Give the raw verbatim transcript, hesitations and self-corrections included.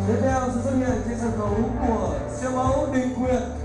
Tiếp theo sự xuất hiện trên sân khấu của siêu mẫu Đình Quyền.